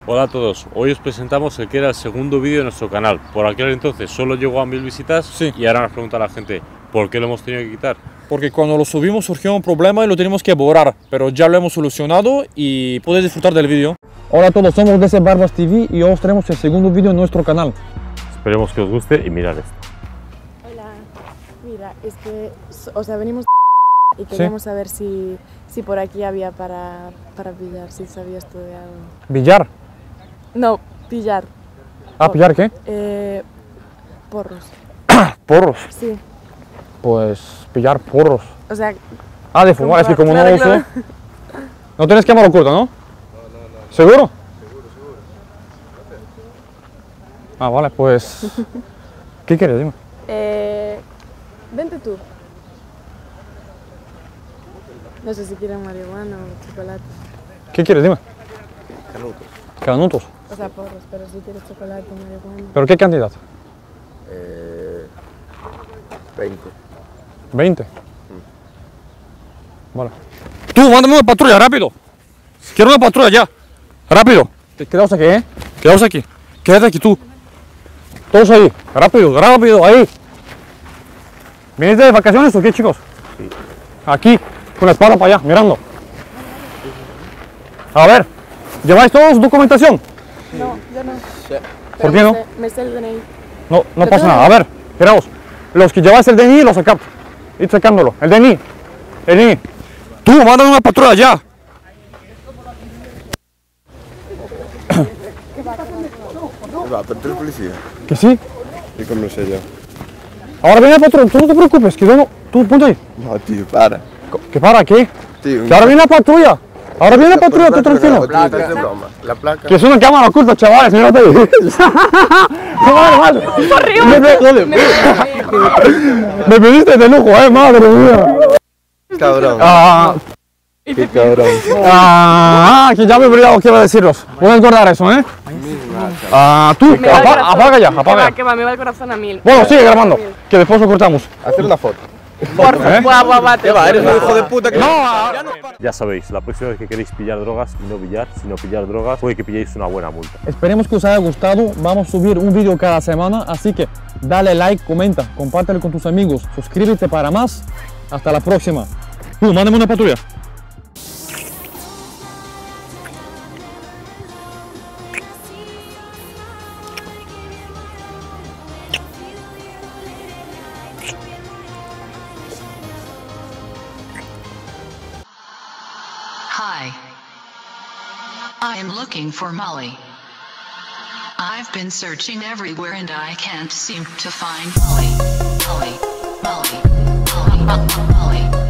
Hola a todos, hoy os presentamos el que era el segundo vídeo de nuestro canal. Por aquel entonces solo llegó a 1000 visitas, sí. Y ahora nos pregunta la gente ¿por qué lo hemos tenido que quitar? Porque cuando lo subimos surgió un problema y lo tenemos que borrar, pero ya lo hemos solucionado y podéis disfrutar del vídeo. Hola a todos, somos DC Barbas TV y hoy os traemos el segundo vídeo en nuestro canal. Esperemos que os guste y mirad esto. Hola, mira, es que, o sea, venimos y queríamos saber si por aquí había para pillar, si sabías tú de algo. ¿Billar? No, pillar. Ah, ¿pillar qué? Porros. ¿Porros? Sí. Pues pillar porros. O sea... Ah, de fumar, es que como claro, no uso... claro. No tienes cámara oculta, ¿no? No. ¿Seguro? Seguro. Ah, vale, pues... ¿Qué quieres? Dime. Vente tú. No sé si quieren marihuana o chocolate. ¿Qué quieres? Dime. Canutos. Canutos. O sea, porros, pero si quieres chocolate o marihuana. ¿Pero qué cantidad? 20. 20. Vale. Tú, mándame una patrulla, rápido. Quiero una patrulla ya. Rápido. Quedaos aquí, ¿eh? Quedaos aquí. Quédate aquí tú. Todos ahí. Rápido, rápido, ahí. ¿Vienes de vacaciones o qué, chicos? Sí. Aquí, con la espada para allá, mirando. A ver, ¿lleváis todos documentación? No, yo no. ¿Por qué no? Me sé el DNI. No pasa nada. A ver, miraos. Los que lleváis el DNI los sacad. Id sacándolo. El DNI. El DNI. Tú, mándame una patrulla ya. Va, pero tú eres policía. Que sí. ¿Y cómo lo sé yo? Ahora viene el patrón. Tú no te preocupes. Que yo no... Tú, ponte ahí. No, tío, para. ¿Que para qué? Tío, Que ahora viene la patrulla. Ahora viene la patrulla, tú tranquilo. La placa. De broma. La placa. Que es una cámara oculta, chavales. Mírate ahí. Vale. Me pediste de lujo, madre mía. Cabrón. Qué cabrón. Que ya me he olvidado qué iba a deciros. Voy a engordar eso, ¿eh? Tú, apaga ya, apaga ya. Que va, me va el corazón a 1000. Bueno, sigue grabando, que después lo cortamos. Hacer una foto. Por favor, ¿Qué va? Eres un hijo de puta que... Ya sabéis, la próxima vez que queréis pillar drogas y no billar, sino pillar drogas, puede que pilléis una buena multa. Esperemos que os haya gustado. Vamos a subir un vídeo cada semana, así que dale like, comenta, compártelo con tus amigos, suscríbete para más. Hasta la próxima. Mándame una patrulla. Hi. I am looking for Molly. I've been searching everywhere and I can't seem to find Molly. Molly. Molly. Molly. Molly.